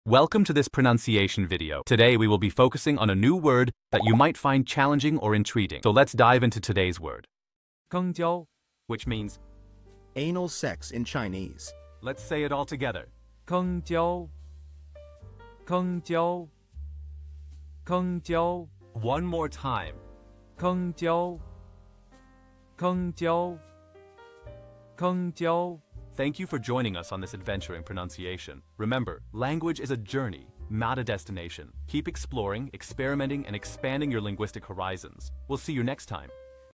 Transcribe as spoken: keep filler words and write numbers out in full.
Welcome to this pronunciation video. Today we will be focusing on a new word that you might find challenging or intriguing. So let's dive into today's word. 肛交, which means anal sex in Chinese. Let's say it all together. 肛交,肛交,肛交. One more time. 肛交,肛交,肛交. Thank you for joining us on this adventure in pronunciation. Remember, language is a journey, not a destination. Keep exploring, experimenting, and expanding your linguistic horizons. We'll see you next time.